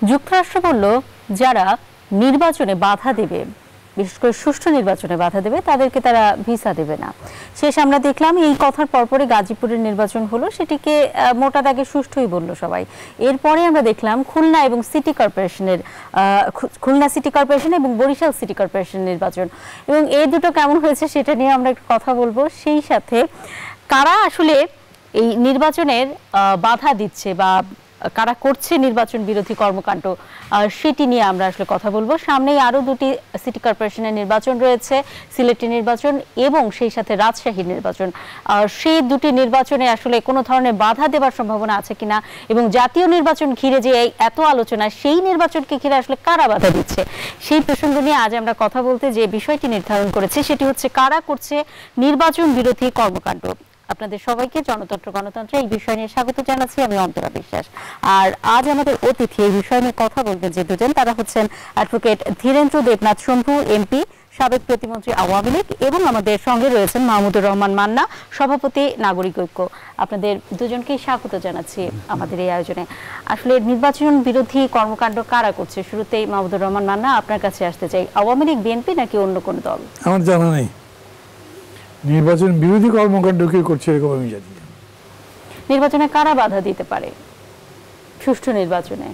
যুক্তরাষ্ট্র বলল যারা নির্বাচনে বাধা দেবে, বিশেষ করে সুষ্ঠু নির্বাচনে বাধা দেবে তাদেরকে তারা ভিসা দেবে না। শেষ আমরা দেখলাম এই কথার পরপরই গাজীপুরের নির্বাচন হলো, সেটিকে মোটা দাগে সুষ্ঠুই বলল সবাই। এরপরে আমরা দেখলাম খুলনা এবং সিটি কর্পোরেশনের খুলনা সিটি কর্পোরেশন এবং বরিশাল সিটি কর্পোরেশনের নির্বাচন, এবং এই দুটো কেমন হয়েছে সেটা নিয়ে আমরা একটু কথা বলবো। সেই সাথে কারা আসলে এই নির্বাচনের বাধা দিচ্ছে বা কারা করছে নির্বাচন বিরোধী কর্মকাণ্ড সেটি নিয়ে আমরা আসলে কথা বলবো। সামনেই আরো দুটি সিটি কর্পোরেশনের নির্বাচন রয়েছে, সিলেটি নির্বাচন এবং সেই সাথে রাজশাহীর নির্বাচন। সেই দুটি নির্বাচনে আসলে কোনো ধরনের বাধা দেওয়ার সম্ভাবনা আছে কিনা, এবং জাতীয় নির্বাচন ঘিরে যে এত আলোচনা, সেই নির্বাচনকে ঘিরে আসলে কারা বাধা দিচ্ছে, সেই প্রসঙ্গ নিয়ে আজ আমরা কথা বলতে যে বিষয়টি নির্ধারণ করেছি সেটি হচ্ছে কারা করছে নির্বাচন বিরোধী কর্মকাণ্ড। আপনাদের সবাইকে জনতন্ত্র গণতন্ত্রে এই বিষয় নিয়ে স্বাগত জানাচ্ছি, আমি অন্তরা বিশ্বাস। আর আজ আমাদের অতিথি এই বিষয় নিয়ে কথা বলবেন যে দুজন, তারা হচ্ছেন অ্যাডভোকেট ধীরেন্দ্র দেবনাথ শম্ভু এমপি, সাবেক প্রতিমন্ত্রী আওয়ামী লীগ, এবং আমাদের সঙ্গে রয়েছেন মাহমুদুর রহমান মান্না, সভাপতি নাগরিক ঐক্য। আপনাদের দুজনকেই স্বাগত জানাচ্ছি আমাদের এই আয়োজনে। আসলে নির্বাচন বিরোধী কর্মকাণ্ড কারা করছে, শুরুতেই মাহমুদুর রহমান মান্না আপনার কাছে আসতে চাই। আওয়ামী লীগ, বিএনপি নাকি অন্য কোন দল? আমার জানা নেই নির্বাচন বিরোধী কর্মকাণ্ড কে করছে, এরকম আমি জানি না। নির্বাচনে কারা বাধা দিতে পারে? সুষ্ঠু নির্বাচনে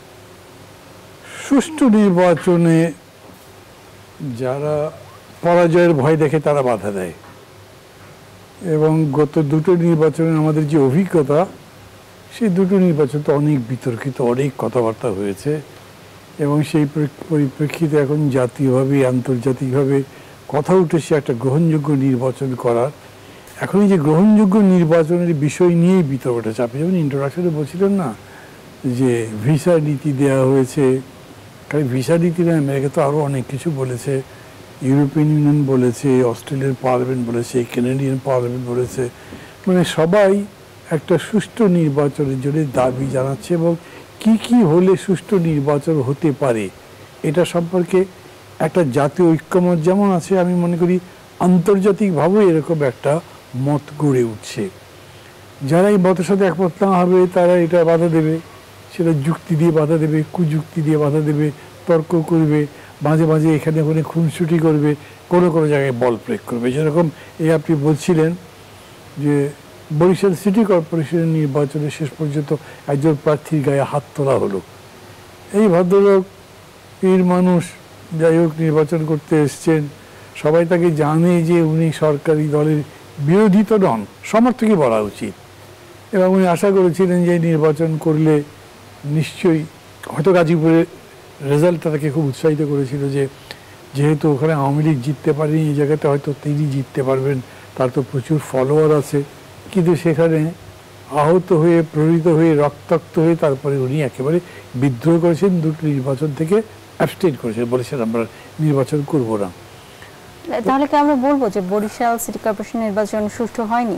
যারা পরাজয়ের ভয় দেখে তারা বাধা দেয়, এবং গত দুটো নির্বাচনে আমাদের যে অভিজ্ঞতা, সেই দুটো নির্বাচন তো অনেক বিতর্কিত, অনেক কথাবার্তা হয়েছে, এবং সেই পরিপ্রেক্ষিতে এখন জাতীয়ভাবে আন্তর্জাতিকভাবে কথা উঠেছে একটা গ্রহণযোগ্য নির্বাচন করার। এখন এই যে গ্রহণযোগ্য নির্বাচনের বিষয় নিয়েই বিতর্ক উঠেছে। আপনি যেমন ইন্ট্রোডাকশনে বলছিলেন না যে ভিসা নীতি দেওয়া হয়েছে, কারণ ভিসা নীতি না, আমেরিকা তো আরও অনেক কিছু বলেছে, ইউরোপিয়ান ইউনিয়ন বলেছে, অস্ট্রেলিয়ান পার্লামেন্ট বলেছে, কানাডিয়ান পার্লামেন্ট বলেছে, মানে সবাই একটা সুষ্ঠু নির্বাচনের জন্য দাবি জানাচ্ছে, এবং কি কি হলে সুষ্ঠু নির্বাচন হতে পারে এটা সম্পর্কে একটা জাতীয় ঐক্যমত যেমন আছে, আমি মনে করি আন্তর্জাতিকভাবে এরকম একটা মত গড়ে উঠছে। যারা এই মতের সাথে একমত না হবে তারা এটা বাধা দেবে, সেটা যুক্তি দিয়ে বাধা দেবে, কুযুক্তি দিয়ে বাধা দেবে, তর্ক করবে, মাঝে মাঝে এখানে ওখানে খুনসুটি করবে, কোনো কোনো জায়গায় বল প্রয়োগ করবে। যেরকম এই আপনি বলছিলেন যে বরিশাল সিটি কর্পোরেশনের নির্বাচনে শেষ পর্যন্ত একজন প্রার্থীর গায়ে হাত তোলা হলো। এই ভদ্রলোক এর মানুষ, যাই হোক, নির্বাচন করতে এসছেন, সবাই তাকে জানে যে উনি সরকারি দলের বিরোধী তো নন, সমর্থকই বলা উচিত, এবং উনি আশা করেছিলেন যে নির্বাচন করলে নিশ্চয়ই, হয়তো গাজীপুরের রেজাল্টটা তাকে খুব উৎসাহিত করেছিল যে যেহেতু ওখানে আওয়ামী লীগ জিততে পারেনি, এই জায়গাতে হয়তো তিনি জিততে পারবেন, তার তো প্রচুর ফলোয়ার আছে। কিন্তু সেখানে আহত হয়ে, প্রহৃত হয়ে, রক্তাক্ত হয়ে তারপরে উনি একেবারে বিদ্রোহ করেছেন, দুটো নির্বাচন থেকে অ্যাবস্টেইন করেছেন, বলেছেন আমরা নির্বাচন করব না। তাহলে কি আমরা বলবো যে বরিশাল সিটি কর্পোরেশন নির্বাচন সুষ্ঠু হয়নি?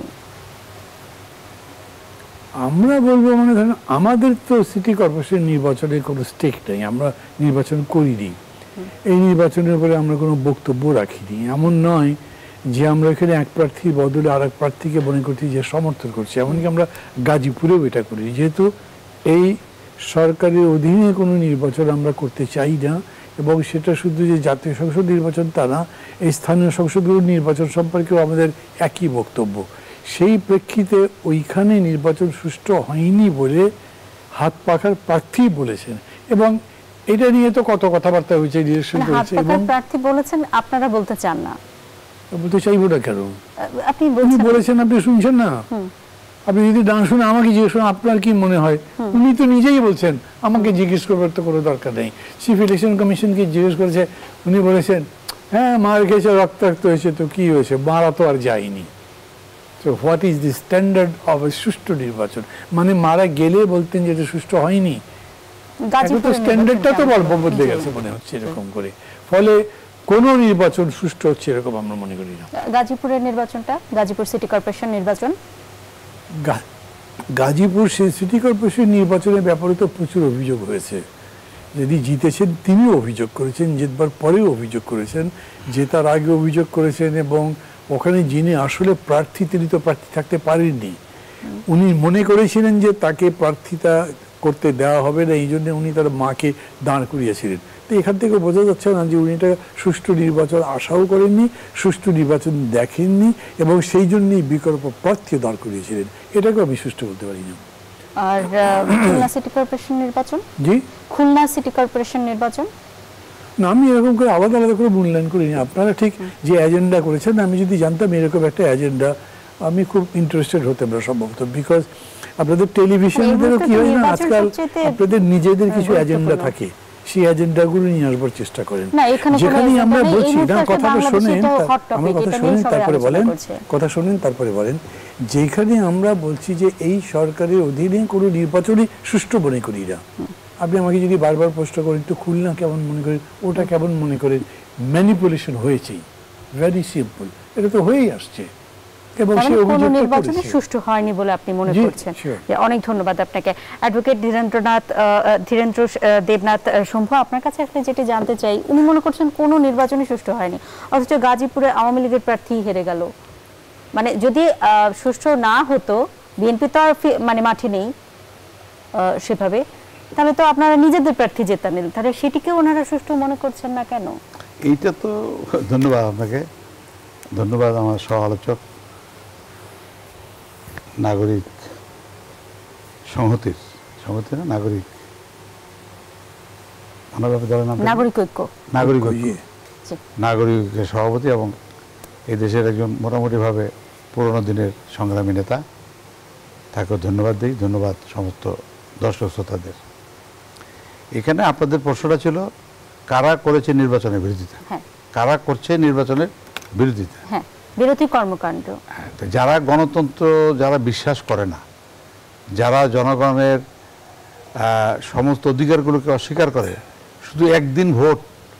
আমরা বলবো, মানে ধরেন আমাদের তো সিটি কর্পোরেশন নির্বাচনের কোনো স্টেক নেই, আমরা নির্বাচন করিনি, এই নির্বাচনের উপরে আমরা কোনো বক্তব্য রাখিনি। এমন নয় যে আমরা এখানে এক প্রার্থীর বদলে আর এক প্রার্থীকে মনে করছি যে সমর্থন করছি, এমনকি আমরা গাজীপুরেও এটা করি, যেহেতু এই সরকারের অধীনে কোনো নির্বাচন আমরা করতে চাই না, এবং সেটা শুধু যে জাতীয় সংসদ নির্বাচন তা না, এই স্থানীয় সংসদগুলোর নির্বাচন সম্পর্কেও আমাদের একই বক্তব্য। সেই প্রেক্ষিতে ওইখানে নির্বাচন সুষ্ঠু হয়নি বলে হাত পাখার প্রার্থী বলেছেন, এবং এটা নিয়ে তো কত কথাবার্তা হয়েছে, ডিরেকশন করেছে, এবং প্রার্থী বলেছেন, আপনারা বলতে চান না? বলতে চাইবো না কেন? আপনি বলেছেন, আপনি শুনছেন না? আপনি যদি না শুনে আমাকে জিজ্ঞেস করেন আপনার কি মনে হয়, উনি তো নিজেই বলছেন, আমাকে জিজ্ঞেস করবার তো কোনো দরকার নেই। চিফ ইলেকশন কমিশনকে জিজ্ঞেস করেছে, উনি বলেছেন হ্যাঁ মার খেয়েছে, রক্তাক্ত হয়েছে, তো কি হয়েছে, মারা তো আর যায়নি। তো what is the standard of a সুষ্ঠু নির্বাচন? মানে মারা গেলে বলতেন যে এটা সুষ্ঠু হয়নি, স্ট্যান্ডার্ডটা তো বদলে গেছে মনে হচ্ছে এরকম করে, ফলে কোন নির্বাচন সুষ্ঠু হচ্ছে এরকম আমরা মনে করি না। গাজীপুরের নির্বাচনটা, গাজীপুর সিটি কর্পোরেশন নির্বাচন, গাজীপুর সিটি কর্পোরেশন নির্বাচনের ব্যাপারে তো প্রচুর অভিযোগ হয়েছে। যদি জিতেছেন তিনিও অভিযোগ করেছেন, জিতবার পরেও অভিযোগ করেছেন, জেতার আগে অভিযোগ করেছেন, এবং ওখানে যিনি আসলে প্রার্থী তিনি তো প্রার্থী থাকতে পারেননি। উনি মনে করেছিলেন যে তাকে প্রার্থিতা করতে দেওয়া হবে না, এই জন্য উনি তার মাকে দাঁড় করিয়েছিলেন। তো এখান থেকে বোঝা যাচ্ছে না যে উনি এটা সুষ্ঠু নির্বাচন আশাও করেননি, সুষ্ঠু নির্বাচন দেখেননি, এবং সেই জন্যই বিকল্প প্রার্থী দাঁড় করিয়েছিলেন। এটাকে আমি সুষ্ঠু বলতে পারি না। আর খুলনা সিটি কর্পোরেশন নির্বাচন, জি খুলনা সিটি কর্পোরেশন নির্বাচন না, আমি এরকম করে আলাদা আলাদা করে মূল্যায়ন করিনি। আপনারা ঠিক যে এজেন্ডা করেছেন, আমি যদি জানতাম এরকম একটা এজেন্ডা, আমি খুব ইন্টারেস্টেড হতাম না সম্ভবত। বিকজ আপনাদের টেলিভিশনেরও কি হয় না, আজকাল আপনাদের নিজেদের কিছু এজেন্ডা থাকে, সেই এজেন্ডাগুলো নিয়ে আসবার চেষ্টা করেন। যেখানে আমরা বলছি না, কথাটা শোনেন, আমার কথা শোনেন তারপরে বলেন, কথা শোনেন তারপরে বলেন, যেখানে আমরা বলছি যে এই সরকারের অধীনে কোনো নির্বাচনই সুষ্ঠু মনে করি না। আপনি আমাকে যদি বারবার প্রশ্ন করেন তো খুলনা কেমন মনে করেন, ওটা কেমন মনে করেন, ম্যানিপুলেশন হয়েছেই, ভেরি সিম্পল, এটা তো হয়েই আসছে। এবং সেই অভিযোগটা নির্বাচনে সুষ্ঠু হয়নি বলে আপনি মনে করছেন। অনেক ধন্যবাদ আপনাকে অ্যাডভোকেট ধীরেন্দ্র দেবনাথ শম্ভু। আপনার কাছে আসলে যেটি জানতে চাই, উনি মনে করছেন কোনো নির্বাচনে সুষ্ঠু হয়নি, অথচ গাজীপুরে আওয়ামী লীগের প্রার্থী হেরে গেল। মানে যদি সুষ্ঠু না হতো, বিএনপি তো আর মানে মাঠে নেই সেভাবে, তাহলে তো আপনারা নিজেদের প্রার্থী জেতানেন, তাহলে সেটিকে ওনারা সুষ্ঠু মনে করছেন না কেন? এইটা তো ধন্যবাদ আপনাকে, ধন্যবাদ আমার সহ আলোচক নাগরিক সংহতির না নাগরিক নাগরিকের সভাপতি এবং এই দেশের একজন মোটামুটিভাবে পুরনো দিনের সংগ্রামী নেতা, তাকেও ধন্যবাদ দিই। ধন্যবাদ সমস্ত দর্শক শ্রোতাদের। এখানে আপনাদের প্রশ্নটা ছিল কারা করেছে নির্বাচনের বিরোধিতা, কারা করছে নির্বাচনের বিরোধিতা, বিরোধী কর্মকাণ্ড। যারা গণতন্ত্র, যারা বিশ্বাস করে না, যারা জনগণের সমস্ত অধিকারগুলোকে অস্বীকার করে, শুধু একদিন ভোট,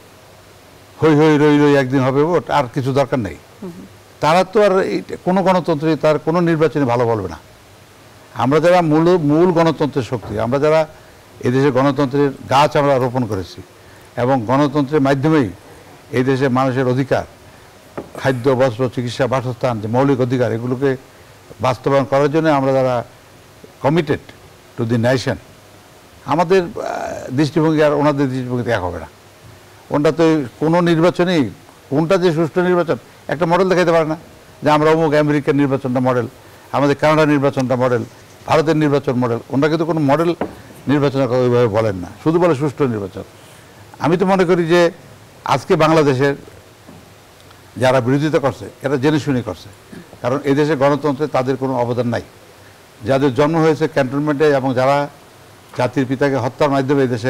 হই হই রই রই একদিন হবে ভোট, আর কিছু দরকার নেই, তারা তো আর কোনো গণতন্ত্রে, তার কোনো নির্বাচনে ভালো বলবে না। আমরা যারা মূল গণতন্ত্রের শক্তি, আমরা যারা এদেশে গণতন্ত্রের গাছ আমরা রোপণ করেছি, এবং গণতন্ত্রের মাধ্যমেই এই দেশের মানুষের অধিকার, খাদ্য, বস্ত্র, চিকিৎসা, বাসস্থান, যে মৌলিক অধিকার, এগুলোকে বাস্তবায়ন করার জন্য আমরা যারা কমিটেড টু দি নেশন, আমাদের দৃষ্টিভঙ্গি আর ওনাদের দৃষ্টিভঙ্গিতে এক হবে না। ওনারা তো কোনো নির্বাচনেই, কোনটা যে সুষ্ঠু নির্বাচন, একটা মডেল দেখাতে পারে না যে আমরা অমুক আমেরিকার নির্বাচনটা মডেল, আমাদের কানাডার নির্বাচনটা মডেল, ভারতের নির্বাচন মডেল। ওনারা কিন্তু কোনো মডেল নির্বাচনের কথা ওইভাবে বলেন না, শুধু বলে সুষ্ঠু নির্বাচন। আমি তো মনে করি যে আজকে বাংলাদেশের যারা বিরোধিতা করছে, এরা জেনে শুনে করছে, কারণ এদেশে গণতন্ত্রে তাদের কোনো অবদান নাই। যাদের জন্ম হয়েছে ক্যান্টনমেন্টে এবং যারা জাতির পিতাকে হত্যার মাধ্যমে এদেশে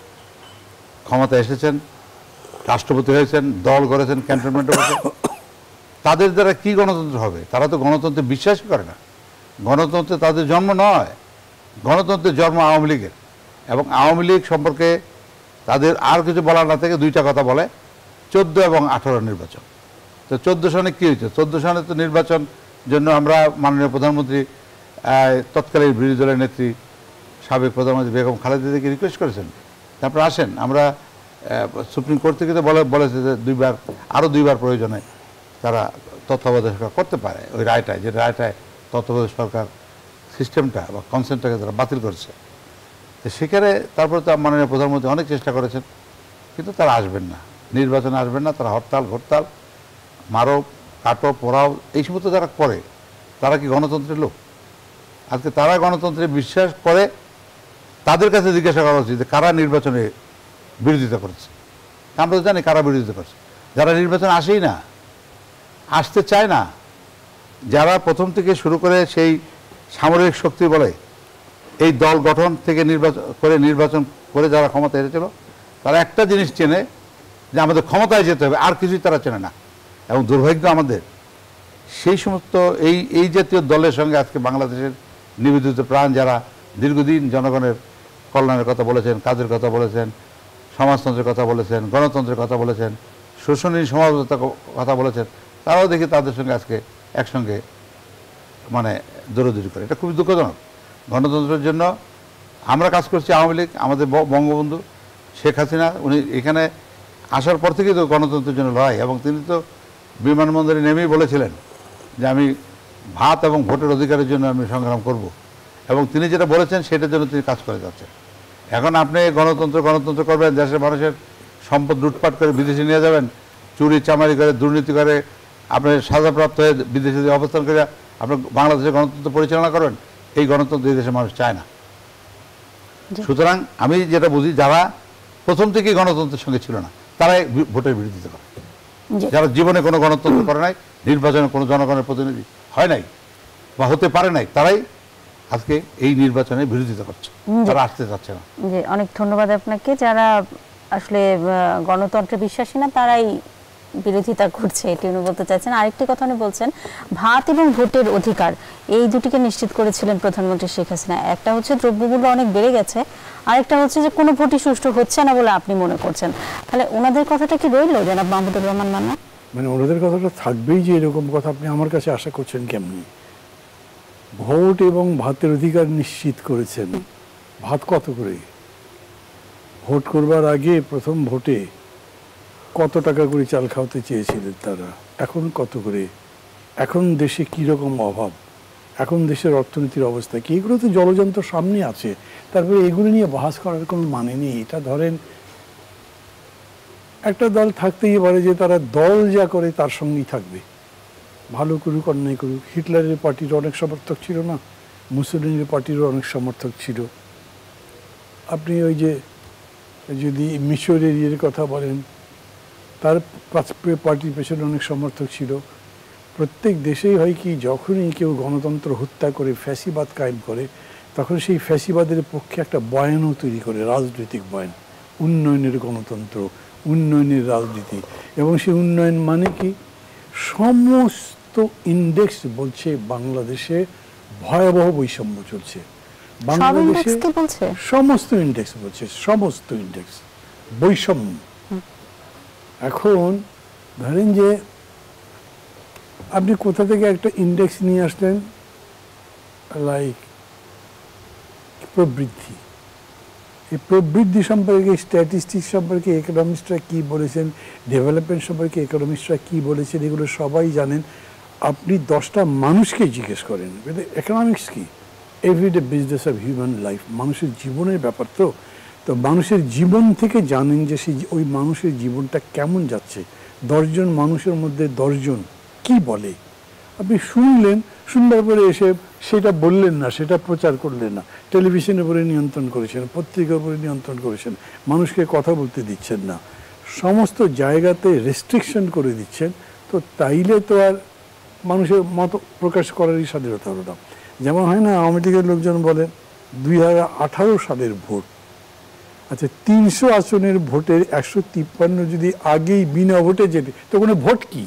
ক্ষমতা এসেছেন, রাষ্ট্রপতি হয়েছেন, দল গড়েছেন ক্যান্টনমেন্টে বসে, তাদের দ্বারা কি গণতন্ত্র হবে? তারা তো গণতন্ত্রে বিশ্বাস করে না। গণতন্ত্রে তাদের জন্ম নয়, গণতন্ত্রের জন্ম আওয়ামী লীগের। এবং আওয়ামী লীগ সম্পর্কে তাদের আর কিছু বলার না থেকে দুইটা কথা বলে, 14 এবং 18 নির্বাচন। তো 14 সনে কী হয়েছে? 14 সনে তো নির্বাচন জন্য আমরা মাননীয় প্রধানমন্ত্রী, তৎকালীন বিরোধী দলের নেত্রী, সাবেক প্রধানমন্ত্রী বেগম খালেদা জিয়াকে রিকোয়েস্ট করেছেন, তারপর আসেন, আমরা সুপ্রিম কোর্ট থেকে তো বলেছে যে আরও দুইবার প্রয়োজনে তারা তত্ত্বাবধায়ক সরকার করতে পারে। ওই রায়টায়, যে রায়টায় তত্ত্বাবধায়ক সরকার সিস্টেমটা বা কনসেন্টটাকে তারা বাতিল করেছে। তো সেখানে তারপরে তো মাননীয় প্রধানমন্ত্রী অনেক চেষ্টা করেছেন, কিন্তু তারা আসবেন না, নির্বাচনে আসবেন না। তারা হরতাল, ঘরতাল, মারো, কাটো, পোড়াও, এই সমস্ত যারা করে, তারা কি গণতন্ত্রের লোক? আজকে তারা গণতন্ত্রে বিশ্বাস করে, তাদের কাছে জিজ্ঞাসা করা উচিত যে কারা নির্বাচনে বিরোধিতা করেছে। আমরা তো জানি কারা বিরোধিতা করছে। যারা নির্বাচনে আসেই না, আসতে চায় না, যারা প্রথম থেকে শুরু করে সেই সামরিক শক্তি বলে এই দল গঠন থেকে নির্বাচন করে যারা ক্ষমতা এসেছিল, তারা একটা জিনিস চেনে যে আমাদের ক্ষমতায় যেতে হবে, আর কিছুই তারা চেনে না। এবং দুর্ভাগ্য আমাদের, সেই সমস্ত এই জাতীয় দলের সঙ্গে আজকে বাংলাদেশের নিবেদিত প্রাণ যারা দীর্ঘদিন জনগণের কল্যাণের কথা বলেছেন, কাজের কথা বলেছেন, সমাজতন্ত্রের কথা বলেছেন, গণতন্ত্রের কথা বলেছেন, শোষণীয় সমাজতার কথা বলেছেন, তারাও দেখি তাদের সঙ্গে আজকে একসঙ্গে মানে দৌড়দৌড়ি করে। এটা খুবই দুঃখজনক। গণতন্ত্রের জন্য আমরা কাজ করছি, আওয়ামী লীগ, আমাদের বঙ্গবন্ধু শেখ হাসিনা, উনি এখানে আসার পর থেকেই তো গণতন্ত্রের জন্য লড়াই। এবং তিনি তো বিমানবন্দরে নেমেই বলেছিলেন যে আমি ভাত এবং ভোটের অধিকারের জন্য আমি সংগ্রাম করব। এবং তিনি যেটা বলেছেন সেটার জন্য তিনি কাজ করে যাচ্ছেন। এখন আপনি গণতন্ত্র করবেন, দেশের মানুষের সম্পদ লুটপাট করে বিদেশে নিয়ে যাবেন, চুরি চামারি করে দুর্নীতি করে আপনি সাজাপ্রাপ্ত হয়ে বিদেশে অবস্থান করে আপনি বাংলাদেশের গণতন্ত্র পরিচালনা করবেন, এই গণতন্ত্র এই দেশের মানুষ চায় না। সুতরাং আমি যেটা বুঝি, যারা প্রথম থেকেই গণতন্ত্রের সঙ্গে ছিল না তারাই ভোটের বিরোধিতা করে। যারা জীবনে কোনো গণতন্ত্র করে নাই, নির্বাচনে কোনো জনগণের প্রতিনিধি হয় নাই বা হতে পারে নাই, তারাই আজকে এই নির্বাচনের বিরোধিতা করছে, তারা আসতে চাচ্ছে না। জি, অনেক ধন্যবাদ আপনাকে। যারা আসলে গণতন্ত্রে বিশ্বাসী না তারাই বিরোধিতা করছে, এটি উনি বলতে চাইছেন। আরেকটি কথা উনি বলছেন, ভাত এবং ভোটের অধিকার এই দুটিকে নিশ্চিত করেছিলেন প্রধানমন্ত্রী শেখ হাসিনা। একটা হচ্ছে দ্রব্যমূল্য অনেক বেড়ে গেছে, আরেকটা হচ্ছে যে কোনো ভোটই সুষ্ঠু হচ্ছে না বলে আপনি মনে করছেন। তাহলে ওনাদের কথাটা কি রইল জনাব মাহমুদুর রহমান মান্না? মানে ওনাদের কথাটা থাকবেই যে এরকম কথা আপনি আমার কাছে আশা করছেন কেমনি? ভোট এবং ভাতের অধিকার নিশ্চিত করেছেন। ভাত কত করে? ভোট করবার আগে প্রথম ভোটে কত টাকা করে চাল খাওয়াতে চেয়েছিলেন তারা, এখন কত করে? এখন দেশে কীরকম অভাব, এখন দেশের অর্থনীতির অবস্থা কি, এগুলো তো জলযন্ত্র সামনে আছে। তারপরে এগুলো নিয়ে বহাস করার কোনো মানে নেই। এটা ধরেন একটা দল থাকতেই পারে যে তারা দল যা করে তার সঙ্গেই থাকবে, ভালো করুক অন্যায় করুক। হিটলারের পার্টির অনেক সমর্থক ছিল না, মুসলিমের পার্টিরও অনেক সমর্থক ছিল। আপনি ওই যে যদি মিশরের ইয়ের কথা বলেন, তার পার্টির পেছনে অনেক সমর্থক ছিল। প্রত্যেক দেশেই হয় কি, যখনই কেউ গণতন্ত্র হত্যা করে ফ্যাসিবাদ কায়েম করে, তখন সেই ফ্যাসিবাদের পক্ষে একটা বয়ানও তৈরি করে, রাজনৈতিক বয়ান, উন্নয়নের গণতন্ত্র, উন্নয়নের রাজনীতি। এবং সেই উন্নয়ন মানে কি, সমস্ত ইন্ডেক্স বলছে বাংলাদেশে ভয়াবহ বৈষম্য চলছে। বাংলাদেশে সমস্ত ইন্ডেক্স বলছে, সমস্ত ইন্ডেক্স বৈষম্য। এখন ধরেন যে আপনি কোথা থেকে একটা ইন্ডেক্স নিয়ে আসলেন, লাইক প্রবৃদ্ধি। এই প্রবৃদ্ধি সম্পর্কে, স্ট্যাটিস্টিক্স সম্পর্কে ইকোনমিস্টরা কী বলেছেন, ডেভেলপমেন্ট সম্পর্কে ইকোনমিস্টরা কী বলেছেন, এগুলো সবাই জানেন। আপনি 10টা মানুষকে জিজ্ঞেস করেন ইকোনমিক্স কি, everyday business of human life, মানুষের জীবনের ব্যাপার। তো মানুষের জীবন থেকে জানেন যে সেই ওই মানুষের জীবনটা কেমন যাচ্ছে। 10 জন মানুষের মধ্যে 10 জন কি বলে আপনি শুনলেন, শুনবার পরে এসে সেটা বললেন না, সেটা প্রচার করলেন না, টেলিভিশনের উপরে নিয়ন্ত্রণ করেছেন, পত্রিকার উপরে নিয়ন্ত্রণ করেছেন, মানুষকে কথা বলতে দিচ্ছেন না, সমস্ত জায়গাতে রেস্ট্রিকশন করে দিচ্ছেন। তো তাইলে তো আর মানুষের মত প্রকাশ করারই স্বাধীনতা হলো না। যেমন হয় না, আওয়ামী লীগের লোকজন বলেন 2018 সালের ভোট, আচ্ছা 300 আসনের ভোটের 153 যদি আগেই বিনা ভোটে যেতে, তো কোনো ভোট কি?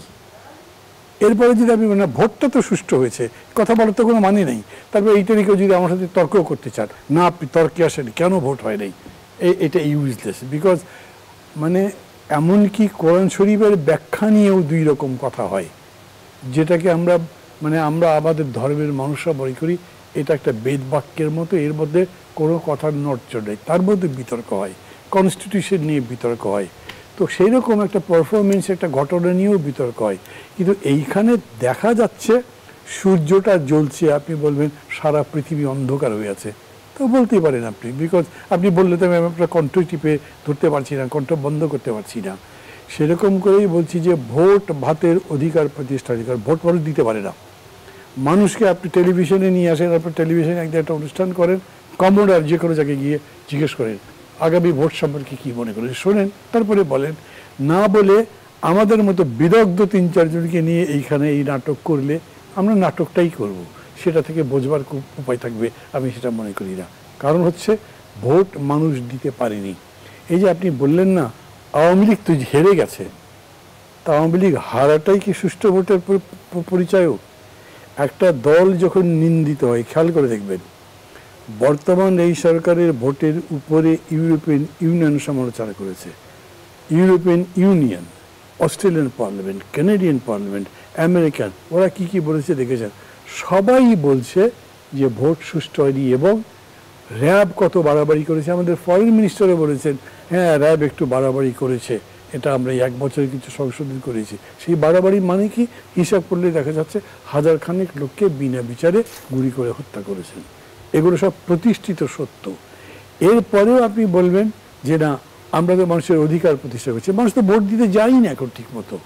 এরপরে যদি আপনি না ভোটটা তো সুষ্ঠু হয়েছে, কথা বলার তো কোনো মানে নেই। তারপরে এই তারিখে যদি আমার সাথে তর্ক করতে চান, না আপনি তর্কে আসেন কেন ভোট হয় নাই, এটা ইউজলেস। বিকজ মানে এমনকি কোরআন শরীফের ব্যাখ্যা নিয়েও 2 রকম কথা হয়, যেটাকে আমরা আমরা আমাদের ধর্মের মানুষরা মনে করি এটা একটা বেদ বাক্যের মতো, এর মধ্যে কোনো কথার নড়চড় নেই, তার মধ্যে বিতর্ক হয়, কনস্টিটিউশন নিয়ে বিতর্ক হয়। তো সেই রকম একটা পারফরমেন্স, একটা ঘটনা নিয়েও বিতর্ক হয়। কিন্তু এইখানে দেখা যাচ্ছে সূর্যটা জ্বলছে, আপনি বলবেন সারা পৃথিবী অন্ধকার হয়ে আছে, তো বলতেই পারেন আপনি, বিকজ আপনি বললে তো আমি আপনার কণ্ঠ টিপে ধরতে পারছি না, কণ্ঠ বন্ধ করতে পারছি না। সেরকম করেই বলছি যে ভোট ভাতের অধিকার প্রতিষ্ঠার অধিকার, ভোট মানুষ দিতে পারে না। মানুষকে আপনি টেলিভিশনে নিয়ে আসেন, আপনি টেলিভিশনে একদিন একটা অনুষ্ঠান করেন, কমোডার যে কোনো জায়গায় গিয়ে জিজ্ঞেস করেন আগামী ভোট সম্পর্কে কী মনে করেন, শোনেন, তারপরে বলেন। না বলে আমাদের মতো বিদগ্ধ 3-4 জনকে নিয়ে এইখানে এই নাটক করলে আমরা নাটকটাই করব, সেটা থেকে বোঝবার খুব উপায় থাকবে আমি সেটা মনে করি না। কারণ হচ্ছে ভোট মানুষ দিতে পারেনি। এই যে আপনি বললেন না আওয়ামী লীগ তো হেরে গেছে, তা আওয়ামী লীগ হারাটাই কি সুষ্ঠু ভোটের পরিচয়ও? একটা দল যখন নিন্দিত হয়, খেয়াল করে দেখবেন বর্তমান এই সরকারের ভোটের উপরে ইউরোপিয়ান ইউনিয়ন সমালোচনা করেছে। European Union, Australian parliament, Canadian parliament, American, ওরা কি কি বলেছে দেখেছেন? সবাই বলছে যে ভোট সুষ্ঠু হয়নি। এবং র্যাব কত বাড়াবাড়ি করেছে, আমাদের ফরেন মিনিস্টারও বলেছেন হ্যাঁ র্যাব একটু বাড়াবাড়ি করেছে, এটা আমরা এই 1 বছরে কিছু সংশোধন করেছি। সেই বাড়াবাড়ি মানে কি, হিসাব করলে দেখা যাচ্ছে 1000 খানেক লোককে বিনা বিচারে গুলি করে হত্যা করেছেন। এগুলো সব প্রতিষ্ঠিত সত্য। এরপরেও আপনি বলবেন যে না আমরা তো মানুষের অধিকার প্রতিষ্ঠা করছি, মানুষ তো ভোট দিতে যায়ই না এখন ঠিক মতো।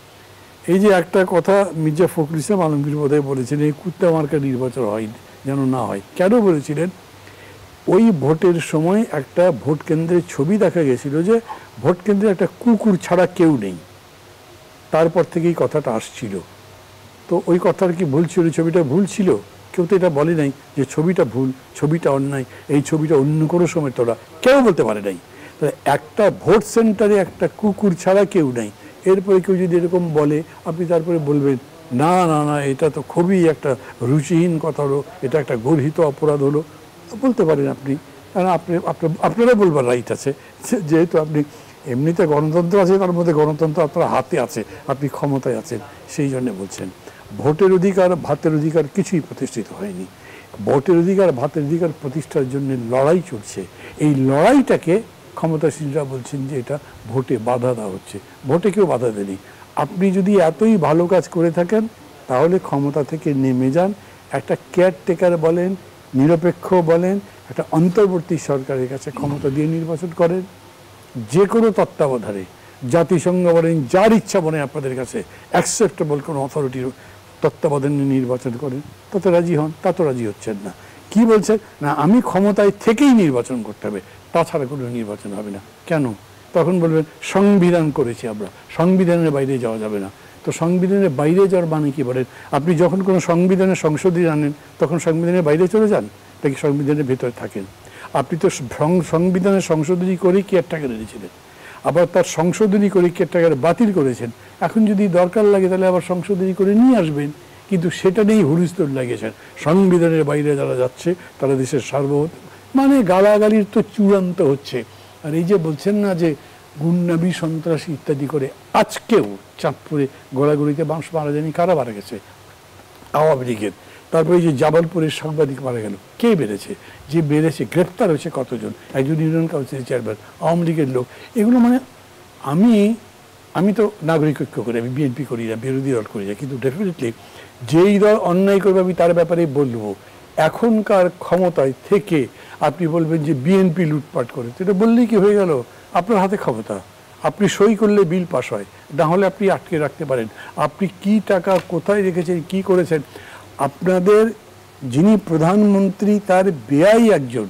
এই যে একটা কথা মির্জা ফখরুল ইসলাম আলমগীর বোধহয় বলেছিলেন, এই কুত্তা মার্কা নির্বাচন হয় যেন না হয়। কেন বলেছিলেন? ওই ভোটের সময় একটা ভোট কেন্দ্রের ছবি দেখা গেছিল যে ভোট কেন্দ্রে একটা কুকুর ছাড়া কেউ নেই, তারপর থেকেই কথাটা আসছিল। তো ওই কথার কি ভুল ছিল? ছবিটা ভুল ছিল? কেউ তো এটা বলে নাই যে ছবিটা ভুল, ছবিটা অন্যায়, এই ছবিটা অন্য কোনো সময় তোলা, কেউ বলতে পারে নাই। তাহলে একটা ভোট সেন্টারে একটা কুকুর ছাড়া কেউ নেই, এরপরে কেউ যদি এরকম বলে আপনি তারপরে বলবেন না না না এটা তো খুবই একটা রুচিহীন কথা হলো, এটা একটা গর্হিত অপরাধ হলো, বলতে পারেন আপনি। কারণ আপনারা বলবার রাইট আছে, যেহেতু আপনি এমনিতে গণতন্ত্র আছে, তার মধ্যে গণতন্ত্র আপনার হাতে আছে, আপনি ক্ষমতায় আছেন, সেই জন্য বলছেন। ভোটের অধিকার ভাতের অধিকার কিছুই প্রতিষ্ঠিত হয়নি। ভোটের অধিকার ভাতের অধিকার প্রতিষ্ঠার জন্য লড়াই চলছে। এই লড়াইটাকে ক্ষমতাসীনরা বলছেন যে এটা ভোটে বাধা দেওয়া হচ্ছে। ভোটে কেউ বাধা দেয়নি। আপনি যদি এতই ভালো কাজ করে থাকেন তাহলে ক্ষমতা থেকে নেমে যান, একটা কেয়ারটেকার বলেন, নিরপেক্ষ বলেন, একটা অন্তর্বর্তী সরকারের কাছে ক্ষমতা দিয়ে নির্বাচন করেন, যে কোনো তত্ত্বাবধানে, জাতিসংঘ বলেন, যার ইচ্ছা বলেন, আপনাদের কাছে অ্যাকসেপ্টেবল কোনো অথরিটির তত্ত্বাবধানে নির্বাচন করেন, তাতে রাজি হন। তা তো রাজি হচ্ছেন না। কি বলছেন? না আমি ক্ষমতায় থেকেই নির্বাচন করতে হবে, তাছাড়া কোনো নির্বাচন হবে না। কেন? তখন বলবেন সংবিধান করেছি আমরা, সংবিধানের বাইরে যাওয়া যাবে না। তো সংবিধানের বাইরে যাওয়ার মানে কি বলেন? আপনি যখন কোনো সংবিধানের সংশোধনী আনেন তখন সংবিধানের বাইরে চলে যান নাকি সংবিধানের ভেতরে থাকেন? আপনি তো সংবিধানের সংশোধনী করে কেয়ারটেকার এনেছিলেন, আবার তার সংশোধনী করে কেয়ারটেকার বাতিল করেছেন। এখন যদি দরকার লাগে তাহলে আবার সংশোধনী করে নিয়ে আসবেন, কিন্তু সেটা নিয়েই হুলস্থুল লাগিয়েছেন। সংবিধানের বাইরে যারা যাচ্ছে তারা দেশের সার্বভৌম, মানে গালাগালির তো চূড়ান্ত হচ্ছে। আর এই যে বলছেন না যে গুন্ডামি সন্ত্রাসী ইত্যাদি করে, আজকেও চাঁদপুরে গোড়াগুড়িতে বাঁশ মারা যায়নি, কারা মারা গেছে? আওয়ামী লীগের। তারপরে এই যে জাবালপুরের সাংবাদিক মারা গেল, কে বেড়েছে? যে বেড়েছে গ্রেপ্তার হয়েছে কতজন? একজন ইউনিয়ন কাউন্সিলের চেয়ারম্যান, আওয়ামী লীগের লোক। এগুলো মানে আমি তো নাগরিক ঐক্য করি, আমি বিএনপি করি না, বিরোধী দল করি না, কিন্তু ডেফিনেটলি যেই দল অন্যায় করবে আমি তার ব্যাপারে বলবো। এখনকার ক্ষমতায় থেকে আপনি বলবেন যে বিএনপি লুটপাট করে, তো এটা বললেই কি হয়ে গেল? আপনার হাতে ক্ষমতা, আপনি সই করলে বিল পাস হয়, না হলে আপনি আটকে রাখতে পারেন। আপনি কি টাকা কোথায় রেখেছেন, কি করেছেন? আপনাদের যিনি প্রধানমন্ত্রী তার ব্যয় একজন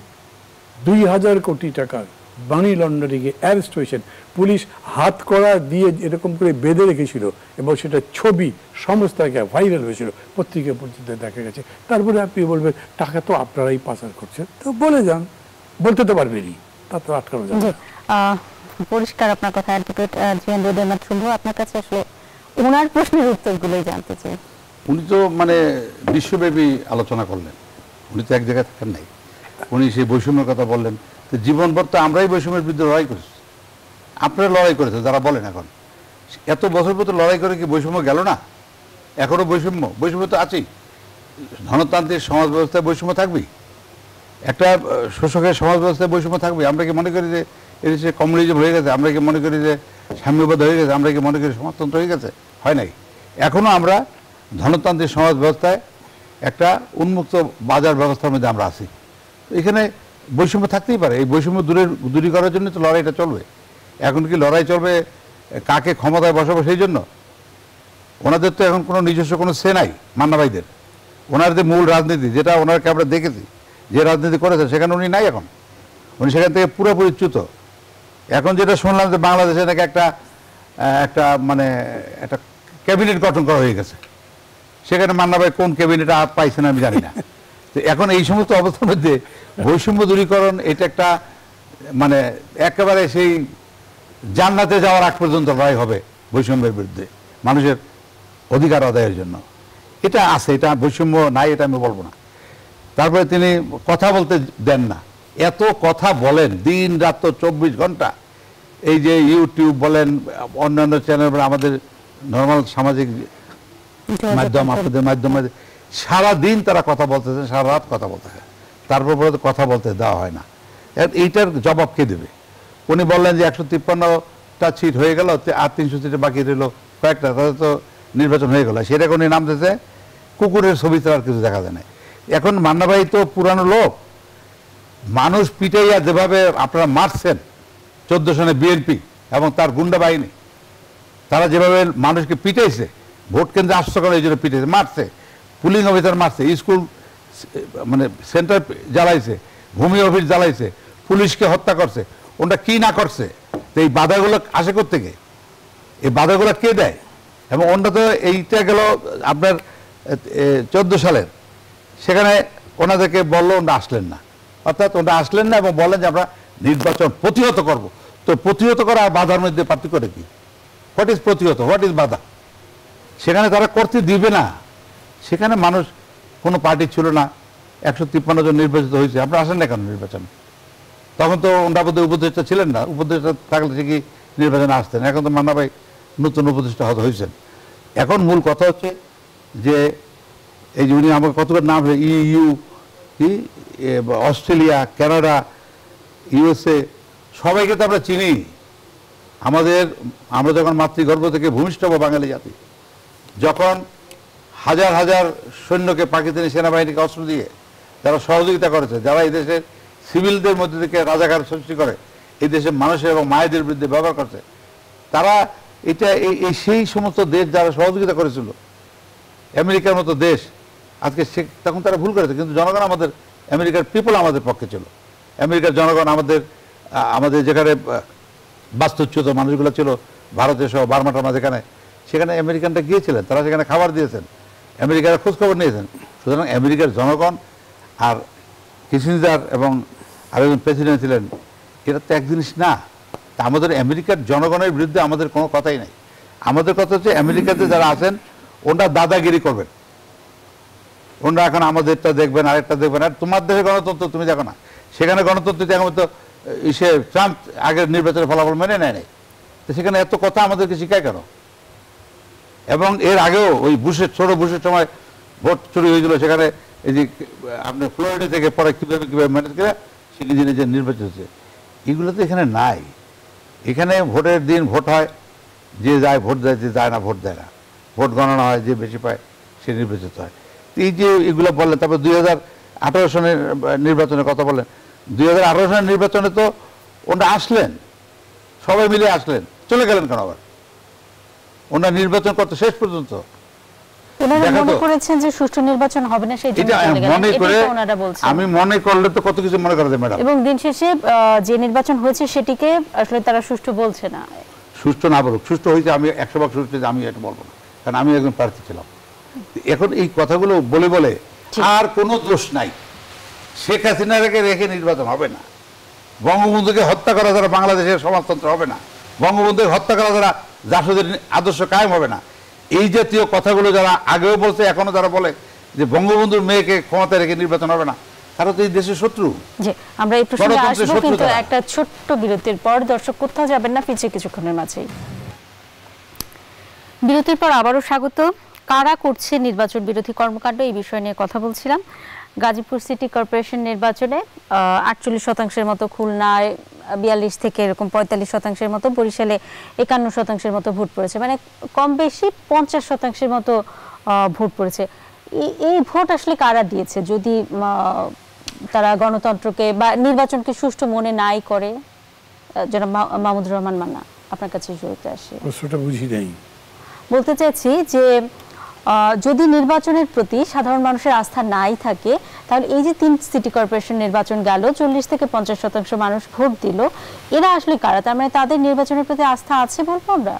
2000 কোটি টাকার মানি লন্ডারিংয়ে অ্যারেস্ট হয়েছেন। পুলিশ হাত কড়া দিয়ে এরকম করে বেঁধে রেখেছিল এবং সেটা ছবি সমস্ত জায়গায় ভাইরাল হয়েছিল, পত্রিকা পর্যন্ত দেখা গেছে। তারপরে আপনি বলবেন টাকা তো আপনারাই পাচার করছেন, তো বলে যান, বলতে তো পারবেনই, তা তো আটকানো যাবে। পরিষ্কার আপনার কথা। অ্যাডভোকেট জিতেন্দ্রনাথ শুম্ভ, আপনার কাছে আসলে ওনার প্রশ্নের উত্তরগুলোই জানতে চাই। উনি তো মানে বিশ্বব্যাপী আলোচনা করলেন, উনি তো এক জায়গায় থাকেন নাই। উনি সেই বৈষম্যের কথা বললেন। তো জীবনভর তো আমরাই বৈষম্যের বিরুদ্ধে লড়াই করেছি, আপনারা লড়াই করেছে যারা বলেন। এখন এত বছর পর লড়াই করে কি বৈষম্য গেল না? এখনো বৈষম্য তো আছেই। ধনতান্ত্রিক সমাজ ব্যবস্থায় বৈষম্য থাকবেই, একটা শোষকের সমাজ ব্যবস্থায় বৈষম্য থাকবে। আমরা কি মনে করি যে এদেশে কমিউনিজম হয়ে গেছে? আমরা কি মনে করি যে সাম্যবাদ হয়ে গেছে? আমরা কি মনে করি সমাজতন্ত্র হয়ে গেছে? হয় নাই। এখনো আমরা ধনতান্ত্রিক সমাজ ব্যবস্থায় একটা উন্মুক্ত বাজার ব্যবস্থার মধ্যে আমরা আছি। এখানে বৈষম্য থাকতেই পারে। এই বৈষম্য দূরীকরণের জন্য তো লড়াইটা চলবে। এখন কি লড়াই চলবে কাকে ক্ষমতায় বসাবো সেই জন্য? ওনাদের তো এখন কোনো নিজস্ব কোনো সে নাই মান্না ভাইদের। ওনার যে মূল রাজনীতি, যেটা ওনারকে আমরা দেখেছি যে রাজনীতি করেছে, সেখানে উনি নাই। এখন উনি সেখান থেকে পুরোপুরি চ্যুত। এখন যেটা শুনলাম যে বাংলাদেশে নাকি একটা মানে একটা ক্যাবিনেট গঠন করা হয়ে গেছে, সেখানে মান্না ভাই কোন ক্যাবিনেটে হাত পাইছেন আমি জানি না। তো এখন এই সমস্ত অবস্থার মধ্যে বৈষম্য দূরীকরণ এটা একটা মানে একেবারে সেই জান্নাতে যাওয়ার আগ পর্যন্ত লড়াই হবে বৈষম্যের বিরুদ্ধে, মানুষের অধিকার আদায়ের জন্য। এটা আছে, এটা বৈষম্য নাই এটা আমি বলবো না। তারপরে তিনি কথা বলতে দেন না, এত কথা বলেন দিন রাত, তো 24 ঘন্টা। এই যে ইউটিউব বলেন, অন্যান্য চ্যানেল বলেন, আমাদের নর্মাল সামাজিক মাধ্যম, আপনাদের মাধ্যমে সারাদিন তারা কথা বলতেছে, সারা রাত কথা বলতেছে, তারপর পরে কথা বলতে দেওয়া হয় না। এইটার জবাব কে দেবে? উনি বললেন যে 153টা সিট হয়ে গেল, আর 300 সিটে বাকি রইল কয়েকটা, তাদের তো নির্বাচন হয়ে গেল। সেটা উনি নামতেছে কুকুরের ছবি, তো আর কিছু দেখা যায় না। এখন মান্না ভাই তো পুরানো লোক, মানুষ পিটাইয়া যেভাবে আপনারা মারছেন 14 সনে বিএনপি এবং তার গুন্ডা বাহিনী, তারা যেভাবে মানুষকে পিটাইছে, ভোট কেন্দ্রে আসতে করে এই জন্য পিটাইছে, মারছে, পুলিং অফিসার মারছে, স্কুল মানে সেন্টার জ্বালাইছে, ভূমি অফিস জ্বালাইছে, পুলিশকে হত্যা করছে, ওটা কি না করছে। তো এই বাধাগুলো আসে কোত্থেকে? এই বাধাগুলো কে দেয়? এবং ওটা তো এইটা গেল আপনার 14 সালের, সেখানে ওনাদেরকে বললো ওরা আসলেন না, অর্থাৎ ওরা আসলেন না এবং বললেন যে আমরা নির্বাচন প্রতিহত করব। তো প্রতিহত করা আর বাধার মধ্যে পার্থক্যটা কি? হোয়াট ইজ প্রতিহত, হোয়াট ইজ বাধা? সেখানে তারা করতে দিবে না। সেখানে মানুষ, কোনো পার্টি ছিল না, 153 জন নির্বাচিত হয়েছে, আপনারা আসেন না কেন নির্বাচন? তখন তো ওনারা বোধহয় উপদেষ্টা ছিলেন না, উপদেষ্টা থাকলে ঠিকই নির্বাচনে আসতেন। এখন তো মান্না ভাই নতুন উপদেষ্টা হয়েছেন। এখন মূল কথা হচ্ছে যে এই যে উনি আমাকে কতগুলো নাম, ইউ কি, অস্ট্রেলিয়া, কানাডা, ইউএসএ, সবাইকে তো আমরা চিনি। আমরা যখন মাতৃগর্ভ থেকে ভূমিষ্ঠ হব বাঙালি জাতি, যখন হাজার হাজার সৈন্যকে, পাকিস্তানি সেনাবাহিনীকে অস্ত্র দিয়ে যারা সহযোগিতা করেছে, যারা এই দেশের সিভিলদের মধ্যে থেকে রাজাকার সৃষ্টি করে এই দেশের মানুষের এবং মায়েদের বিরুদ্ধে ব্যবহার করছে, তারা এটা এই সেই সমস্ত দেশ যারা সহযোগিতা করেছিল, আমেরিকার মতো দেশ, আজকে তখন তারা ভুল করেছে। কিন্তু জনগণ আমাদের, আমেরিকার পিপল আমাদের পক্ষে ছিল। আমেরিকার জনগণ আমাদের যেখানে বাস্তুচ্যুত মানুষগুলো ছিল, ভারতে সহ বার্মা টার্মা যেখানে, সেখানে আমেরিকানরা গিয়েছিলেন, তারা সেখানে খাবার দিয়েছেন, আমেরিকার খোঁজখবর নিয়েছেন। সুতরাং আমেরিকার জনগণ আর কিসিঞ্জার এবং আরেকজন প্রেসিডেন্ট ছিলেন, এটা তো এক জিনিস না। তা আমাদের আমেরিকার জনগণের বিরুদ্ধে আমাদের কোনো কথাই নাই। আমাদের কথা হচ্ছে আমেরিকাতে যারা আছেন ওনারা দাদাগিরি করবেন, ওনারা এখন আমাদেরটা দেখবেন, আরেকটা দেখবেন। আর তোমার দেশে গণতন্ত্র তুমি দেখো না, সেখানে গণতন্ত্র এখন তো ট্রাম্প আগের নির্বাচনের ফলাফল মেনে নেয় নাই, তো সেখানে এত কথা আমাদেরকে শিখায় কেন? এবং এর আগেও ওই ছোট বুশের সময় ভোট চুরি হয়েছিল, সেখানে এই যে আপনার ফ্লোরিডা থেকে পরে কীভাবে ম্যানেজ করে সেখানে নিজের নির্বাচন হচ্ছে, এগুলো তো এখানে নাই। এখানে ভোটের দিন ভোট হয়, যে যায় ভোট দেয়, যে যায় না ভোট দেয় না, ভোট গণনা হয়, যে বেশি পায় সে নির্বাচিত হয়। এই যে এগুলো বললেন, তারপর 2018 সনের নির্বাচনের কথা বললেন। 2018 সনের নির্বাচনে তো ওনারা আসলেন, সবাই মিলে আসলেন, চলে গেলেন কেন আবার? ওনারা নির্বাচন করতে শেষ পর্যন্ত আমি মনে করলে তো কত কিছু মনে করা যায় ম্যাডাম। এবং দিন শেষে যে নির্বাচন হয়েছে সেটিকে আসলে তারা সুষ্ঠু বলছে না। সুষ্ঠু না বলুক, সুষ্ঠু হয়েছে, আমি 100% সুষ্ঠু, আমি এটা বলবো না, কারণ আমি একজন প্রার্থী ছিলাম। এখন এই কথাগুলো বলে বলে আর কোনো দোষ নাই। শেখ হাসিনাকে রেখে নির্বাচন হবে না, বঙ্গবন্ধুকে হত্যা করা যারা বাংলাদেশের সমাজতন্ত্র হবে না, বঙ্গবন্ধুকে হত্যা করা যারা জাসদের আদর্শ কায়েম হবে না। এই জাতীয় কথাগুলো যারা আগেও বলছে, এখনো যারা বলে যে বঙ্গবন্ধুর মেয়েকে ক্ষমতায় রেখে নির্বাচন হবে না, তারা তো এই দেশের শত্রু। আমরা এই প্রসঙ্গে আসবো, কিন্তু একটা ছোট্ট বিরতির পর। দর্শক কোথাও যাবেন না, ফিরছে কিছুক্ষণের মাঝেই। বিরতির পর আবারও স্বাগত। কারা করছে নির্বাচন বিরোধী কর্মকাণ্ড, এই বিষয় নিয়ে কথা বলছিলাম। গাজীপুর সিটি কর্পোরেশন নির্বাচনে 48% মতো, খুলনায় 42 থেকে এরকম 45% মতো, বরিশালে 51% মতো ভোট পড়েছে, মানে কম বেশি 50% মতো ভোট পড়েছে। এই ভোট আসলে কারা দিয়েছে যদি তারা গণতন্ত্রকে বা নির্বাচনকে সুষ্ঠু মনে নাই করে? জনাব মাহমুদুর রহমান মান্না, আপনার কাছে জড়িত আসে। প্রশ্নটা বুঝি নাই। বলতে চাইছি যে যদি নির্বাচনের প্রতি সাধারণ মানুষের আস্থা নাই থাকে, তাহলে এই যে 3 সিটি কর্পোরেশন নির্বাচন গেল, 40 থেকে 50% মানুষ ভোট দিল, এরা আসলে কারা? তার মানে তাদের নির্বাচনের প্রতি আস্থা আছে বলবো আমরা?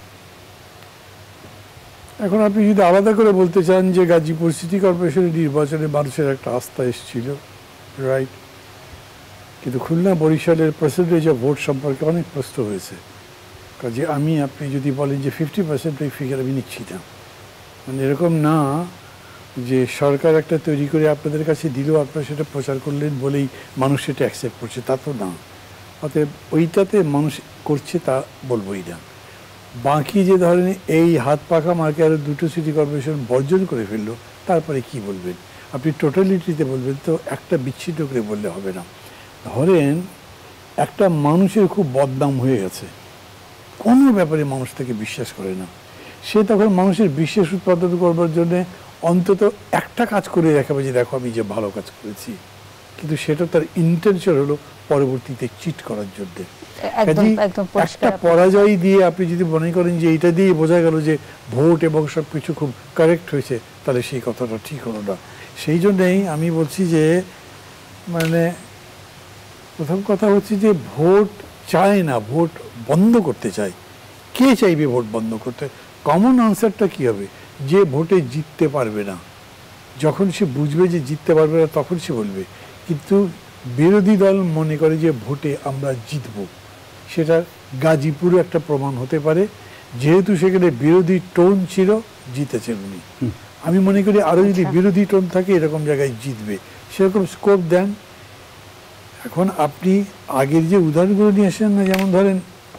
এখন আপনি যদি আলাদা করে বলতে চান যে গাজীপুর সিটি কর্পোরেশনের নির্বাচনে মানুষের একটা আস্থা এসেছিল, রাইট, কিন্তু খুলনা বরিশালের পার্সেন্টেজ অফ ভোট সম্পর্কে অনেক প্রশ্ন হয়েছে। কাজে আপনি যদি বলেন যে 50% ওই ফিগার আমি নিচ্ছি না, মানে এরকম না যে সরকার একটা তৈরি করে আপনাদের কাছে দিল, আপনারা সেটা প্রচার করলেন বলেই মানুষ সেটা অ্যাকসেপ্ট করছে, তা তো না। অতএব ওইটাতে মানুষ করছে তা বলবোই না। বাকি যে ধরেন এই হাত পাখা মার্কে আরও 2টো সিটি কর্পোরেশন বর্জন করে ফেললো, তারপরে কি বলবেন? আপনি টোটালিটিতে বলবেন তো, একটা বিচ্ছিন্ন করে বললে হবে না। ধরেন একটা মানুষের খুব বদনাম হয়ে গেছে, কোনো ব্যাপারে মানুষ তাকে বিশ্বাস করে না, সে তখন মানুষের বিশ্বাস উৎপাদন করবার জন্য অন্তত একটা কাজ করে দেখাবে যে দেখো আমি যে ভালো কাজ করেছি। কিন্তু সেটা তার ইন্টেনশন হলো পরবর্তীতে চিট করার জন্য। একটা পরাজয় দিয়ে আপনি যদি মনে করেন যে এটা দিয়ে বোঝা গেল যে ভোট এবং সবকিছু খুব কারেক্ট হয়েছে, তাহলে সেই কথাটা ঠিক হলো না। সেই জন্যই আমি বলছি যে মানে প্রথম কথা হচ্ছে যে ভোট চায় না, ভোট বন্ধ করতে চায়। কে চাইবে ভোট বন্ধ করতে? কমন আনসারটা কি হবে? যে ভোটে জিততে পারবে না, যখন সে বুঝবে যে জিততে পারবে না তখন সে বলবে। কিন্তু বিরোধী দল মনে করে যে ভোটে আমরা জিতব, সেটা গাজীপুরে একটা প্রমাণ হতে পারে। যেহেতু সেখানে বিরোধী টোন ছিল, জিতেছেন উনি। আমি মনে করি আরো যদি বিরোধী টোন থাকে এরকম জায়গায় জিতবে, সেরকম স্কোপ দেন। এখন আপনি আগের যে উদাহরণগুলো নিয়ে আসেন না, যেমন ধরেন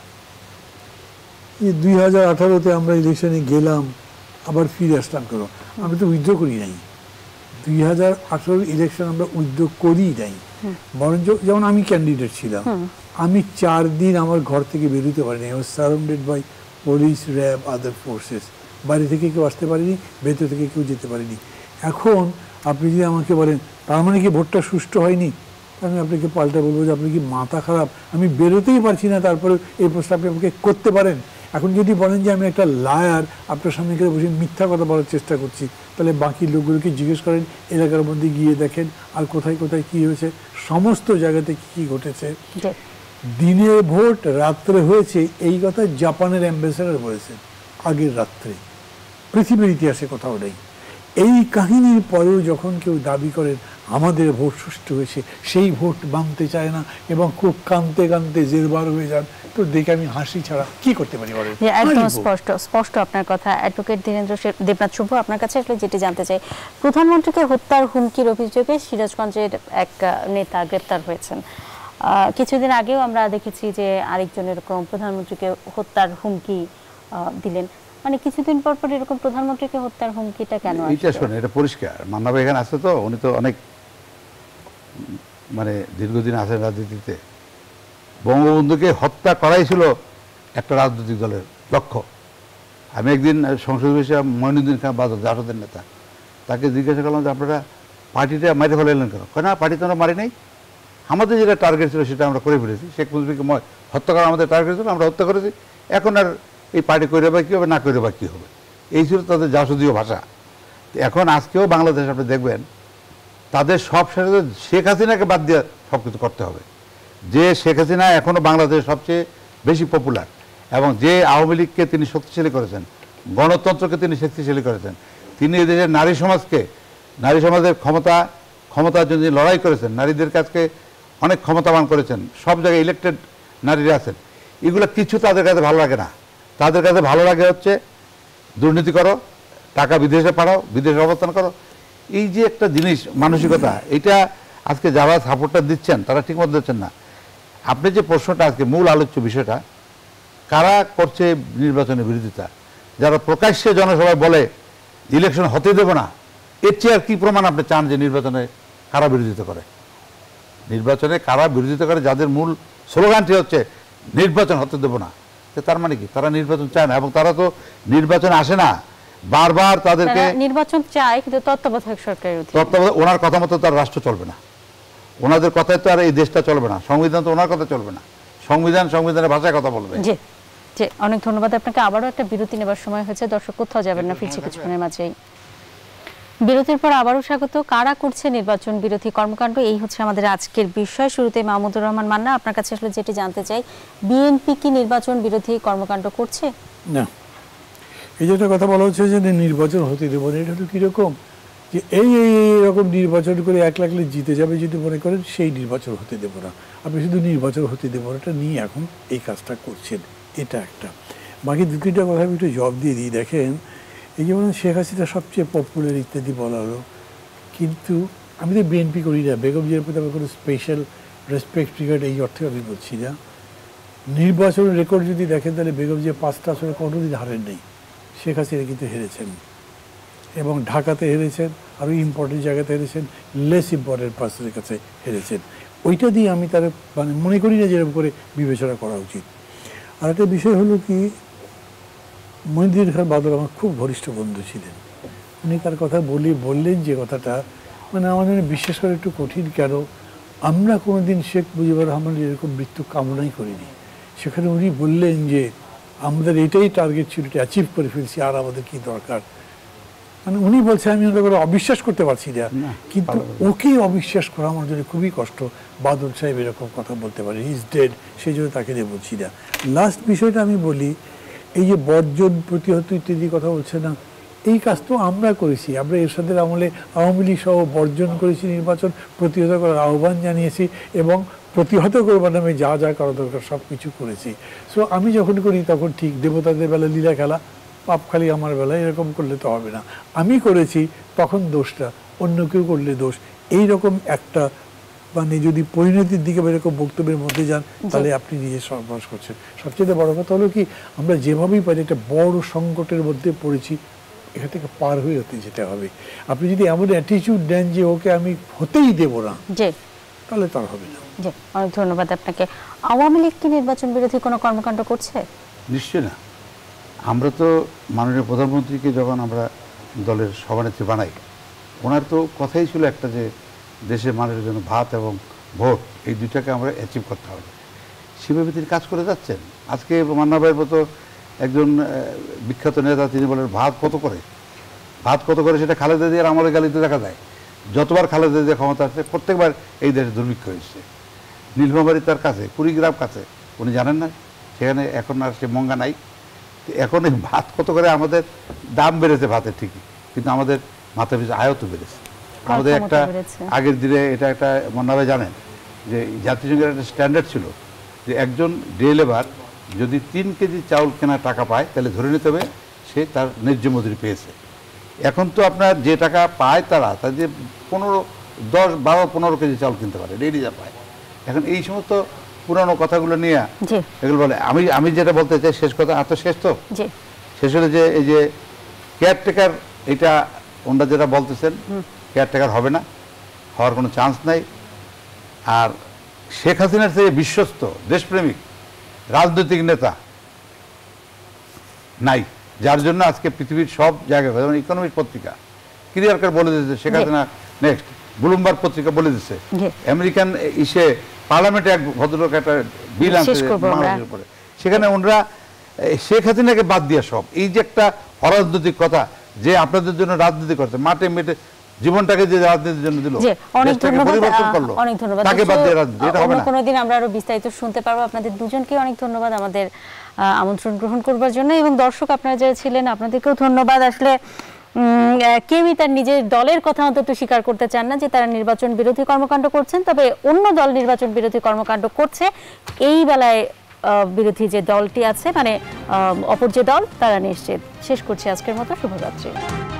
2018-তে আমরা ইলেকশনে গেলাম, আবার ফিরে আসলাম কেন? আমরা তো উইথড্র করি নাই। 2018 ইলেকশন আমরা উইথড্র করি নাই, বরঞ্চ যেমন আমি ক্যান্ডিডেট ছিলাম, আমি 4 দিন আমার ঘর থেকে বেরোতে পারিনি। I was surrounded by police, RAB, other forces. বাইরে থেকে কেউ আসতে পারেনি, ভেতর থেকে কেউ যেতে পারেনি। এখন আপনি যদি আমাকে বলেন তার মানে কি ভোটটা সুষ্ঠু হয়নি, আমি আপনাকে পাল্টা বলবো যে আপনি কি মাথা খারাপ? আমি বেরোতেই পারছি না, তারপরে এই প্রশ্ন আপনি আমাকে করতে পারেন? এখন যদি বলেন যে আমি একটা লায়ার, আপনার সামনে করে বসে মিথ্যা কথা বলার চেষ্টা করছি, তাহলে বাকি লোকগুলোকে জিজ্ঞেস করেন, এলাকার মধ্যে গিয়ে দেখেন আর কোথায় কোথায় কী হয়েছে, সমস্ত জায়গাতে কী ঘটেছে। দিনে ভোট, রাত্রে হয়েছে, এই কথা জাপানের অ্যাম্বাসেডর বলেছেন আগের রাত্রে। পৃথিবীর ইতিহাসে কোথাও নেই। এই কাহিনীর পরেও যখন কেউ দাবি করেন আমাদের ভোট সুষ্ঠু হয়েছে, সেই ভোট মানতে চায় না এবং খুব কাঁদতে কাঁদতে জেরবার হয়ে যান, তো দেখে আমি হাসি ছাড়া কি করতে পারি বলেন? একদম স্পষ্ট আপনার কথা। অ্যাডভোকেট দীনেন্দ্র দেবনাথ শুভ, আপনার কাছে আসলে যেটি জানতে চাই, প্রধানমন্ত্রীকে হত্যার হুমকির অভিযোগে সিরাজগঞ্জের এক নেতা গ্রেপ্তার হয়েছেন। কিছুদিন আগেও আমরা দেখেছি যে আরেকজন এরকম প্রধানমন্ত্রীকে হত্যার হুমকি দিলেন। মানে কিছুদিন পর পর এরকম প্রধানমন্ত্রীকে হত্যার হুমকিটা কেন? এটা শোনে, এটা পরিষ্কার। মান্নাভাই এখানে আছে তো, উনি তো অনেক মানে দীর্ঘদিন আছেন রাজনীতিতে। বঙ্গবন্ধুকে হত্যা করাই ছিল একটা রাজনৈতিক দলের লক্ষ্য। আমি একদিন সংসদ বসে মঈনুদ্দিন খান বাদল, জাসদের নেতা, তাকে জিজ্ঞাসা করলাম যে আপনারা পার্টিটা মারি ফেলাইলেন কেন? কেন পার্টি তো আমরা মারি নাই, আমাদের যেটা টার্গেট ছিল সেটা আমরা করে ফেলেছি। শেখ মুজিবকে হত্যা করা আমাদের টার্গেট ছিল, আমরা হত্যা করেছি। এখন আর এই পার্টি করে বা কী হবে, না করে বা কী হবে, এই ছিল তাদের জাসদীয় ভাষা। এখন আজকেও বাংলাদেশ আপনি দেখবেন তাদের সব সাথে শেখ হাসিনাকে বাদ দিয়ে সব কিছু করতে হবে। যে শেখ হাসিনা এখনও বাংলাদেশের সবচেয়ে বেশি পপুলার, এবং যে আওয়ামী লীগকে তিনি শক্তিশালী করেছেন, গণতন্ত্রকে তিনি শক্তিশালী করেছেন, তিনি এদেশের নারী সমাজকে, নারী সমাজের ক্ষমতার জন্য লড়াই করেছেন, নারীদের কাছকে অনেক ক্ষমতাবান করেছেন, সব জায়গায় ইলেকটেড নারীরা আছেন। এগুলো কিছু তাদের কাছে ভালো লাগে না। তাদের কাছে ভালো লাগে হচ্ছে দুর্নীতি করো, টাকা বিদেশে পাঠাও, বিদেশে অবস্থান করো। এই যে একটা জিনিস মানসিকতা, এটা আজকে যারা সাপোর্টটা দিচ্ছেন তারা ঠিকমতো দিচ্ছেন না। আপনি যে প্রশ্নটা আজকে মূল আলোচ্য বিষয়টা, কারা করছে নির্বাচনের বিরোধিতা, যারা প্রকাশ্যে জনসভায় বলে ইলেকশন হতে দেব না, এর চেয়ে আর কি প্রমাণ আপনি চান যে নির্বাচনে কারা বিরোধিতা করে? নির্বাচনে কারা বিরোধিতা করে, যাদের মূল স্লোগানটি হচ্ছে নির্বাচন হতে দেব না, তার মানে কি তারা নির্বাচন চায় না, এবং তারা তো নির্বাচন আসে না, বারবার তাদেরকে নির্বাচন চায়, কিন্তু তত্ত্বাবধায়ক সরকারের ওনার কথা মতো তার রাষ্ট্র চলবে না, ওনাদের কথায় তো আর এই দেশটা চলবে না, সংবিধান তো ওনার কথা চলবে না, সংবিধানের ভাষায় কথা বলবে। জি জি, অনেক ধন্যবাদ আপনাকে। আবারও একটা বিরতি নেবার সময় হয়েছে, দর্শক কোথাও যাবেন না, ফিরছি কিছুক্ষণের মাঝেই। বিরতির পর আবারও স্বাগত। কারা করছে নির্বাচন বিরোধী কর্মকাণ্ড, এই হচ্ছে আমাদের আজকের বিষয়। শুরুতে মাহমুদুর রহমান মান্না, আপনার কাছে আসলে যেটি জানতে চাই, বিএনপি কি নির্বাচন বিরোধী কর্মকাণ্ড করছে? না, এই যে একটা কথা বলা হচ্ছে যে নির্বাচন হতে দেবো না, এটা তো কীরকম যে এইরকম নির্বাচন করে 1 লাখ জিতে যাবে যদি মনে করেন সেই নির্বাচন হতে দেবো না। আপনি শুধু নির্বাচন হতে দেবো না নিয়ে এখন এই কাজটা করছেন, এটা একটা। বাকি 2-3টা কথা আমি একটু জবাব দিয়ে দিই। দেখেন, এই যেমন শেখ হাসিনা সবচেয়ে পপুলার ইত্যাদি বলা হলো, কিন্তু আমি তো বিএনপি করি না, বেগম জিয়ার প্রতি আমার কোনো স্পেশাল রেসপেক্ট রিগার্ড এই অর্থে আমি বলছি না। নির্বাচনের রেকর্ড যদি দেখেন তাহলে বেগম জিয়া 5টা আসলে কোনোদিন হারেন নেই, শেখ হাসিনা কিন্তু হেরেছেন, এবং ঢাকাতে হেরেছেন, আরও ইম্পর্টেন্ট জায়গাতে হেরেছেন, লেস ইম্পর্টেন্ট পার্সনের কাছে হেরেছেন। ওইটা দিয়ে আমি তার মানে মনে করি না যেরকম করে বিবেচনা করা উচিত। আর একটা বিষয় হলো কি, মঈনুদ্দিন খান বাদল আমার খুব ঘনিষ্ঠ বন্ধু ছিলেন। উনি তার কথা বললেন যে কথাটা, মানে আমার জন্য বিশ্বাস করে একটু কঠিন। কেন? আমরা কোনোদিন শেখ মুজিবুর রহমানের এরকম মৃত্যু কামনাই করিনি। সেখানে উনি বললেন যে আমাদের এটাই টার্গেট ছিল, এটা অ্যাচিভ করে ফেলছি, আর আমাদের কি দরকার। মানে উনি বলছে, আমি ওনাকে অবিশ্বাস করতে পারছি না, কিন্তু ওকে অবিশ্বাস করা আমার জন্য খুবই কষ্ট। বাদল সাহেব এরকম কথা বলতে পারে, ইজ ডেড, সেই জন্য তাকে নিয়ে বলছি না। লাস্ট বিষয়টা আমি বলি, এই যে বর্জন প্রতিহত ইত্যাদি কথা বলছে না, এই কাজ তো আমরা করেছি। আমরা এরশাদের আমলে আওয়ামী লীগ সহ বর্জন করেছি, নির্বাচন প্রতিহত করার আহ্বান জানিয়েছি এবং প্রতিহত করবার নামে যা যা করা দরকার সব কিছু করেছি। সো আমি যখন করি তখন ঠিক, দেবতাদের বেলা লীলা খেলা, পাপ খালি আমার বেলায়, এরকম করলে তো হবে না। আমি করেছি তখন দোষটা, অন্য কেউ করলে দোষ, এই রকম একটা মানে যদি পরিণতির দিকে এরকম বক্তব্যের মধ্যে যান, তাহলে আপনি নিজে সর্বনাশ করছেন। সবচেয়ে বড় কথা হলো কি, আমরা যেভাবেই পারি একটা বড় সংকটের মধ্যে পড়েছি, এখান থেকে পার হয়ে হতে যেতে হবে। আপনি যদি এমন অ্যাটিটিউড দেন যে ওকে আমি হতেই দেব না, তাহলে তার হবে না। অনেক ধন্যবাদ আপনাকে। আওয়ামী লীগ কি নির্বাচন বিরোধী কোনো কর্মকাণ্ড করছে? নিশ্চয় না। আমরা তো মাননীয় প্রধানমন্ত্রীকে যখন আমরা দলের সভানেত্রী বানাই, ওনার তো কথাই ছিল একটা, যে দেশের মানুষের জন্য ভাত এবং ভোট, এই দুইটাকে আমরা অ্যাচিভ করতে হবে। সেভাবে তিনি কাজ করে যাচ্ছেন। আজকে মান্না ভাইয়ের মতো একজন বিখ্যাত নেতা, তিনি বলেন ভাত কত করে, ভাত কত করে, সেটা খালেদা জিয়ার আমলে গালিতে দেখা যায়। যতবার খালেদা জিয়া ক্ষমতা আসছে, প্রত্যেকবার এই দেশে দুর্ভিক্ষ হয়েছে। নীলফামারী তার কাছে, কুড়িগ্রাম কাছে, উনি জানেন না সেখানে এখন আর সে মঙ্গা নাই। এখন এই ভাত কত করে, আমাদের দাম বেড়েছে ভাতের ঠিকই, কিন্তু আমাদের মাথা পিছু আয়ত বেড়েছে। আমাদের একটা আগের দিনে, এটা একটা মান্না ভাই জানেন যে জাতিসংঘের একটা স্ট্যান্ডার্ড ছিল যে একজন ডে লেবার যদি 3 কেজি চাউল কেনার টাকা পায়, তাহলে ধরে নিতে হবে সে তার ন্যায্য মজুরি পেয়েছে। এখন তো আপনার যে টাকা পায় তারা, তার যে 10, 12, 15 কেজি চাউল কিনতে পারে, ডেইলি যা পায়। এখন এই সমস্ত পুরানো কথাগুলো নিয়ে এগুলো বলে। আমি যেটা বলতে চাই, শেষ কথা, আর তো শেষ তো শেষ হলে, যে এই যে কেয়ারটেকার, এটা ওনারা যেটা বলতেছেন, কেয়ারটেকার হবে না, হওয়ার কোনো চান্স নাই। আর শেখ হাসিনার চেয়ে বিশ্বস্ত দেশপ্রেমিক রাজনৈতিক নেতা নাই, যার জন্য আজকে পৃথিবীর সব জায়গায়, যেমন ইকোনমিক পত্রিকা ক্লিয়ার করে বলে দিচ্ছে শেখ হাসিনা নেক্সট, ব্লুমবার্গ পত্রিকা বলে দিচ্ছে, আমেরিকান ইসে পার্লামেন্টে এক ভদ্রলোক একটা বিল আনছে বাংলাদেশের উপরে, সেখানে ওনারা শেখ হাসিনাকে বাদ দিয়ে সব, এই যে একটা অরাজনৈতিক কথা, যে আপনাদের জন্য রাজনীতি করছে, মাঠে মেটে জীবনটাকে যে রাজনীতির জন্য দিল, অনেক ধন্যবাদ। অনেক ধন্যবাদ। তাকে বাদ দিয়ে রাজনীতি, এটা হবে না। কোনোদিন আমরা আরো বিস্তারিত শুনতে পারবো। আপনাদের দুজনকে অনেক ধন্যবাদ আমাদের আমন্ত্রণ গ্রহণ করবার জন্য, এবং দর্শক আপনারা যারা ছিলেন আপনাদেরকেও ধন্যবাদ। আসলে কেউই তার নিজের দলের কথা অন্তত স্বীকার করতে চান না যে তারা নির্বাচন বিরোধী কর্মকাণ্ড করছেন, তবে অন্য দল নির্বাচন বিরোধী কর্মকাণ্ড করছে। এই বেলায় বিরোধী যে দলটি আছে, মানে অপর যে দল, তারা নিশ্চিত। শেষ করছি আজকের মতো। শুভরাত্রি।